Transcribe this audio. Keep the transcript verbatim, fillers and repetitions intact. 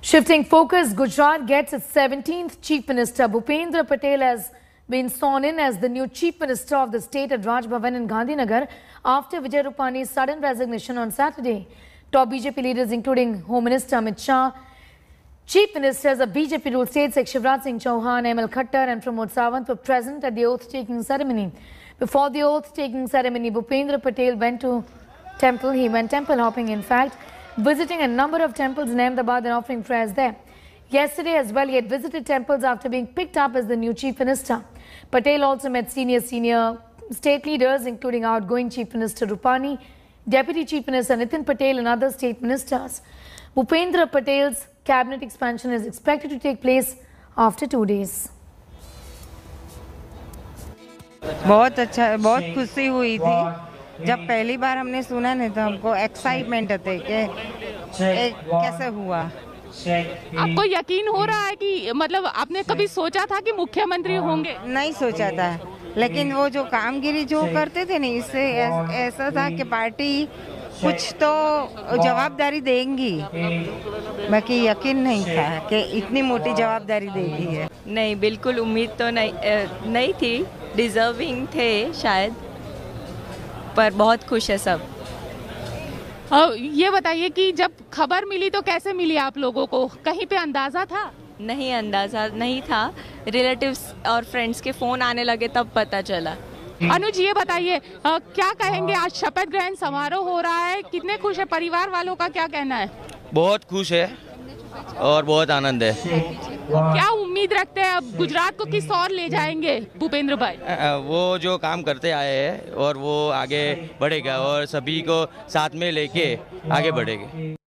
Shifting focus, Gujarat gets its seventeenth Chief Minister. Bhupendra Patel has been sworn in as the new Chief Minister of the state at Raj Bhavan in Gandhinagar after Vijay Rupani's sudden resignation on Saturday. Top B J P leaders including Home Minister Amit Shah, Chief Ministers of B J P-ruled states like Shivraj Singh Chauhan, M L Khattar and Pramod Sawant were present at the oath-taking ceremony. Before the oath-taking ceremony, Bhupendra Patel went to temple. He went temple hopping, in fact, visiting a number of temples in Ahmedabad and offering prayers there. Yesterday as well, he had visited temples after being picked up as the new Chief Minister. Patel also met senior, senior state leaders, including outgoing Chief Minister Rupani, Deputy Chief Minister Nitin Patel and other state ministers. Bhupendra Patel's cabinet expansion is expected to take place after two days. बहुत अच्छा, बहुत खुशी हुई थी जब पहली बार हमने सुना नहीं तो हमको एक्साइटमेंट थे कि कैसे हुआ। आपको यकीन हो रहा है कि मतलब आपने कभी सोचा था कि मुख्यमंत्री होंगे? नहीं सोचा था, लेकिन वो जो कामगिरी जो करते थे नहीं, इससे ऐसा था कि पार्टी कुछ तो जवाबदारी देंगी, बाकी यकीन नहीं था कि इतनी मोटी जवाबदारी देगी है। नहीं, बिल्कुल उम्मीद तो नहीं नहीं थी, डिजर्विंग थे शायद, पर बहुत खुश है सब। ये बताइए कि जब खबर मिली तो कैसे मिली आप लोगों को? कहीं पे अंदाजा था? नहीं, अंदाजा नहीं था, रिलेटिव्स और फ्रेंड्स के फोन आने लगे तब पता चला। अनुज, ये बताइए क्या कहेंगे, आज शपथ ग्रहण समारोह हो रहा है, कितने खुश है? परिवार वालों का क्या कहना है? बहुत खुश है और बहुत आनंद है। क्या उम्मीद रखते हैं अब गुजरात को किस ओर ले जाएंगे भूपेंद्र भाई? वो जो काम करते आए हैं और वो आगे बढ़ेगा और सभी को साथ में लेके आगे बढ़ेंगे।